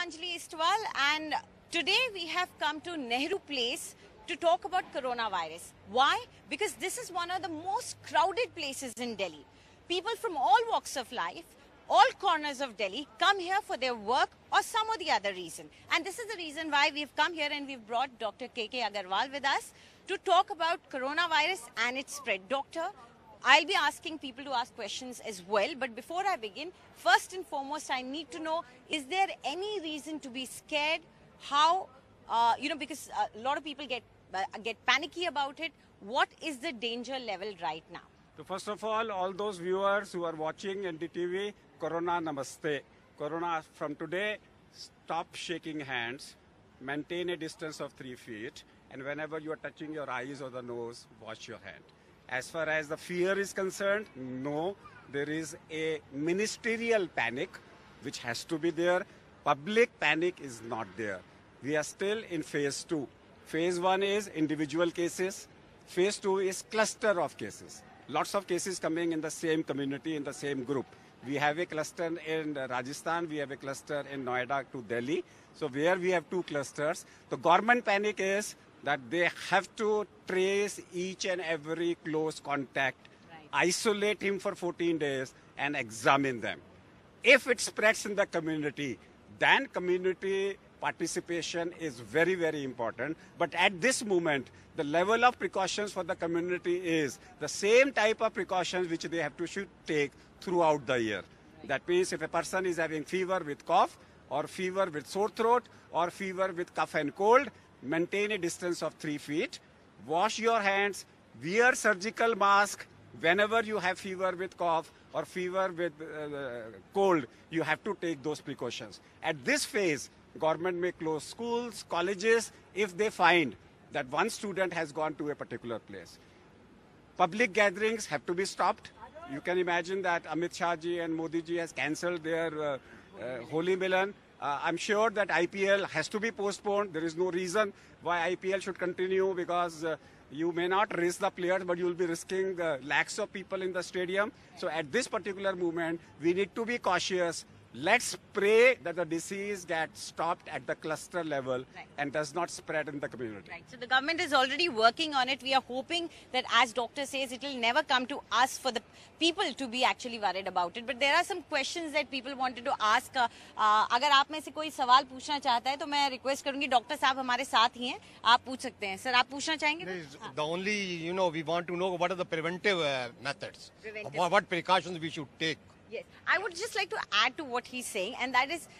Anjali Istwal, and today we have come to Nehru Place to talk about coronavirus. Why? Because this is one of the most crowded places in Delhi. People from all walks of life, all corners of Delhi come here for their work or some or the other reason. And this is the reason why we've come here and we've brought Dr. K.K. Agarwal with us to talk about coronavirus and its spread. Doctor, I'll be asking people to ask questions as well, but before I begin, first and foremost, I need to know, is there any reason to be scared? How, because a lot of people get panicky about it. What is the danger level right now? So first of all those viewers who are watching NDTV, Corona Namaste. Corona, from today, stop shaking hands, maintain a distance of 3 feet, and whenever you are touching your eyes or the nose, wash your hand. As far as the fear is concerned, no, there is a ministerial panic which has to be there. Public panic is not there. We are still in phase 2. Phase 1 is individual cases. Phase 2 is cluster of cases. Lots of cases coming in the same community, in the same group. We have a cluster in Rajasthan, we have a cluster in Noida to Delhi. So where we have 2 clusters, the government panic is that they have to trace each and every close contact, isolate him for 14 days and examine them. If it spreads in the community, then community participation is very, very important. But at this moment, the level of precautions for the community is the same type of precautions which they have to should take throughout the year. That means if a person is having fever with cough or fever with sore throat or fever with cough and cold, maintain a distance of 3 feet, wash your hands, wear surgical mask. Whenever you have fever with cough or fever with cold, you have to take those precautions. At this phase, government may close schools, colleges, if they find that one student has gone to a particular place. Public gatherings have to be stopped. You can imagine that Amit Shah ji and Modi ji has cancelled their Holi Milan. I'm sure that IPL has to be postponed. There is no reason why IPL should continue because you may not risk the players, but you will be risking lakhs of people in the stadium. So at this particular moment, we need to be cautious. Let's pray that the disease gets stopped at the cluster level and does not spread in the community. Right. So the government is already working on it. We are hoping that, as doctor says, it will never come to us for the people to be actually worried about it. But there are some questions that people wanted to ask. अगर आप में से कोई सवाल पूछना चाहता है तो मैं रिक्वेस्ट करूंगी, डॉक्टर साहब हमारे साथ ही हैं, आप पूछ सकते हैं. सर, आप पूछना चाहेंगे? The only, we want to know what are the preventive methods. What precautions we should take. Yes, I would just like to add to what he's saying, and that is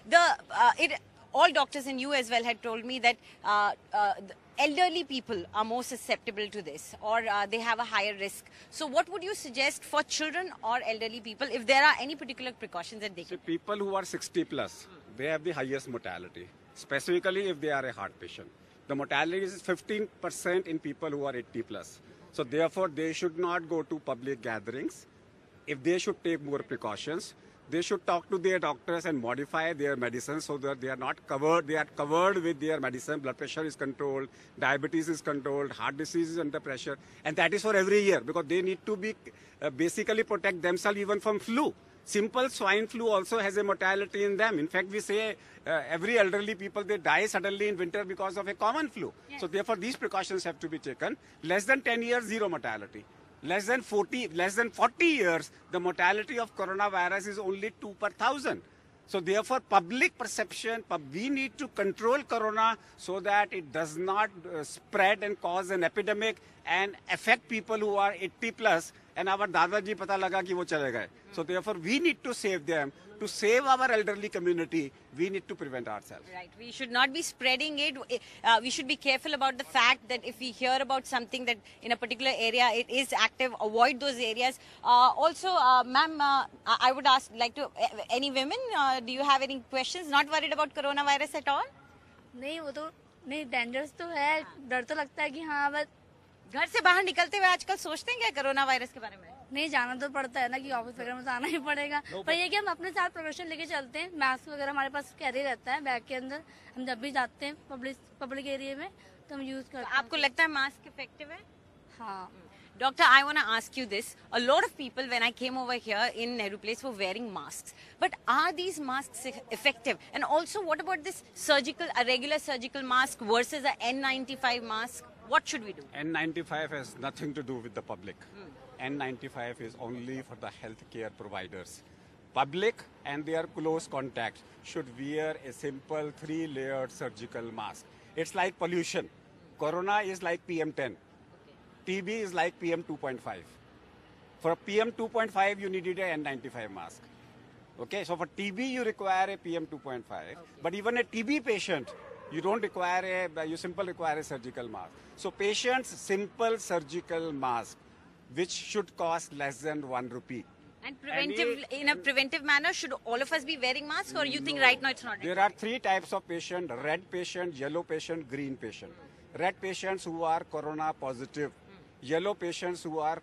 all doctors and you as well had told me that the elderly people are more susceptible to this, or they have a higher risk. So what would you suggest for children or elderly people, if there are any particular precautions that they can? People who are 60 plus, they have the highest mortality, specifically if they are a heart patient. The mortality is 15% in people who are 80 plus. So therefore, they should not go to public gatherings. If they should take more precautions, they should talk to their doctors and modify their medicine so that they are not covered. They are covered with their medicine. Blood pressure is controlled, diabetes is controlled, heart disease is under pressure, and that is for every year because they need to be basically protect themselves even from flu. Simple swine flu also has a mortality in them. In fact, we say every elderly people, they die suddenly in winter because of a common flu. Yes. So therefore, these precautions have to be taken. Less than 10 years, zero mortality. Less than 40 years, the mortality of coronavirus is only 2 per 1,000. So therefore, public perception, we need to control corona so that it does not spread and cause an epidemic and affect people who are 80 plus. And our Dadaji pata laga ki wo chale gaye. So therefore, we need to save them. To save our elderly community, we need to prevent ourselves. Right. We should not be spreading it. We should be careful about the fact that if we hear about something that in a particular area it is active, avoid those areas. Also, ma'am, I would ask, any women, do you have any questions? Not worried about coronavirus at all? नहीं, वो तो नहीं, dangerous तो है. डर तो लगता है कि हाँ, बस घर से बाहर निकलते हुए आजकल सोचते हैं क्या कोरोना वायरस के बारे में? नहीं, जाना तो पड़ता है ना कि ऑफिस वगैरह में तो आना ही पड़ेगा. पर ये कि हम अपने साथ प्रिकॉशन लेके चलते हैं. मास्क वगैरह हमारे पास कैरी रहता है बैग के अंदर. हम जब भी जाते हैं पब्लिक एरिया में तो हम यूज करते हैं. आपको लगता है मास्क इफेक्टिव है? हाँ. Doctor, I want to ask you this. A lot of people, when I came over here in Nehru Place, were wearing masks. But are these masks effective? And also, what about this a regular surgical mask versus a N95 mask? What should we do? N95 has nothing to do with the public. N95 is only for the healthcare providers. Public and their close contacts should wear a simple 3-layered surgical mask. It's like pollution. Corona is like PM10. TB is like PM 2.5. For PM 2.5, you needed a N95 mask. Okay, so for TB, you require a PM 2.5. But even a TB patient, you don't require you simply require a surgical mask. So patients, simple surgical mask, which should cost less than 1 rupee. And in a preventive manner, should all of us be wearing masks, or you think right now it's not required? There are 3 types of patient: red patient, yellow patient, green patient. Red patients who are corona positive. Yellow patients who are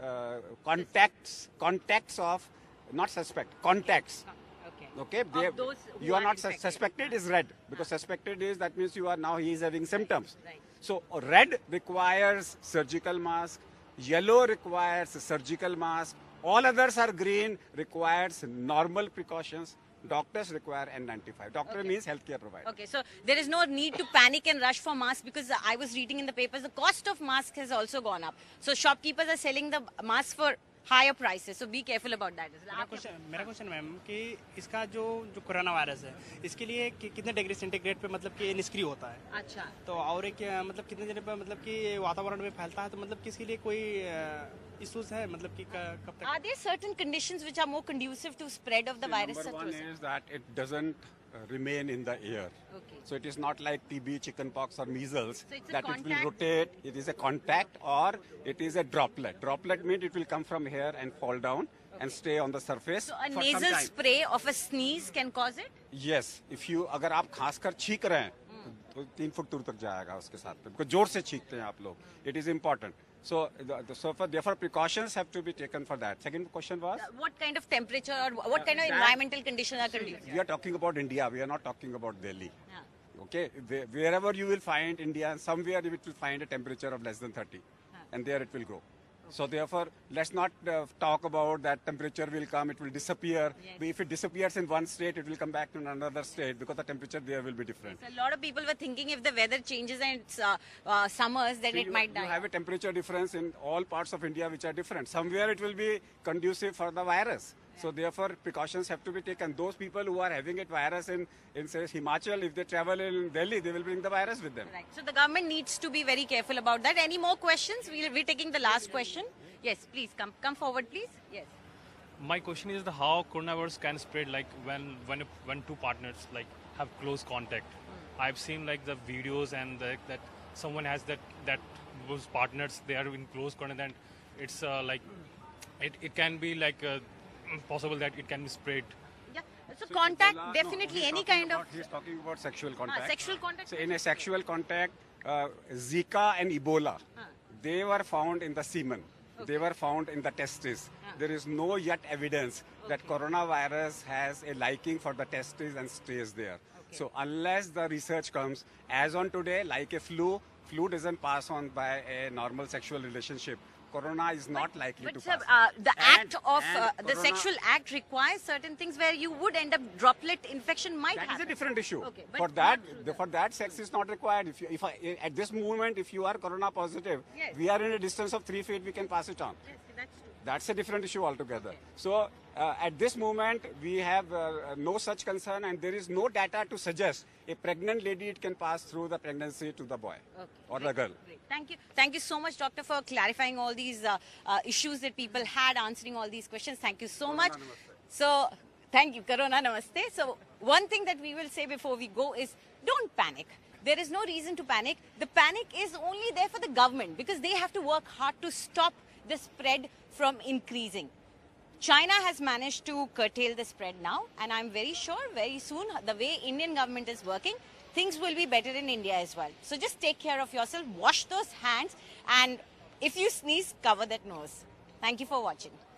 contacts of, not suspect, contacts. Okay, you are not suspected is red, because suspected is, that means he is having symptoms. Right. So red requires surgical mask, yellow requires surgical mask, all others are green, requires normal precautions. Doctors require N95. Doctor means healthcare provider. Okay, so there is no need to panic and rush for masks, because I was reading in the papers the cost of masks has also gone up. So shopkeepers are selling the masks for higher prices. So be careful about that. मेरा question ma'am कि इसका जो corona virus है, इसके लिए कितने degree centigrade पे मतलब कि निष्क्रिय होता है? अच्छा। तो और एक मतलब कितने दिन पे मतलब कि वातावरण में फैलता है, तो मतलब किसके लिए कोई इश्यूज है, मतलब कि कब तक? Are there certain conditions which are more conducive to spread of the virus? Number one is that it doesn't remain in the air. Okay. So it is not like TB, chickenpox or measles, So it's a that it will contact? rotate. It is a contact or it is a droplet. Droplet means it will come from here and fall down and stay on the surface So a for some nasal time. spray of a sneeze can cause it? Yes, अगर आप खासकर छींक रहे हैं तो 3 foot दूर तक जाएगा उसके साथ, because जोर से छींकते हैं आप लोग. It is important. So therefore precautions have to be taken for that. Second question was? What kind of temperature or what kind of environmental conditions are conducive? We are talking about India. We are not talking about Delhi. Yeah. Okay, wherever you will find India, somewhere you will find a temperature of less than 30, and there it will grow. So therefore, let's not talk about that temperature will come, it will disappear. Yes. If it disappears in one state, it will come back to another state, because the temperature there will be different. So a lot of people were thinking if the weather changes and it's summers, then it might die. You have a temperature difference in all parts of India which are different. Somewhere it will be conducive for the virus. So therefore, precautions have to be taken. Those people who are having it virus in say Himachal, if they travel in Delhi, they will bring the virus with them. Right. So the government needs to be very careful about that. Any more questions? We'll be taking the last question. Yes, please come forward, please. Yes. My question is how coronavirus can spread, like when two partners like have close contact. I've seen like the videos and that someone has that those partners, they are in close contact, and it's like it can be like possible that it can be spread. Yeah. So contact, definitely any kind of... He's talking about sexual contact. Sexual contact. So in a sexual contact, Zika and Ebola, they were found in the semen. They were found in the testes. There is no yet evidence that coronavirus has a liking for the testes and stays there. So unless the research comes, as on today, like a flu doesn't pass on by a normal sexual relationship. Corona is not likely to Sir, pass. the act of the corona- sexual act requires certain things where you would end up droplet infection might That happen. is a different issue. Okay, but For that, sex is not required. At this moment, if you are corona positive, Yes. we are in a distance of 3 feet, we can pass it on. Yes, that's true. That's a different issue altogether. So at this moment, we have no such concern, and there is no data to suggest a pregnant lady it can pass through the pregnancy to the boy or the girl. Great. Thank you. Thank you so much, Doctor, for clarifying all these issues that people had, answering all these questions. Thank you so much. So, thank you. Corona Namaste. So, one thing that we will say before we go is don't panic. There is no reason to panic. The panic is only there for the government because they have to work hard to stop the spread from increasing. China has managed to curtail the spread now, and I'm very sure very soon the way Indian government is working, things will be better in India as well. So just take care of yourself, wash those hands, and if you sneeze, cover that nose. Thank you for watching.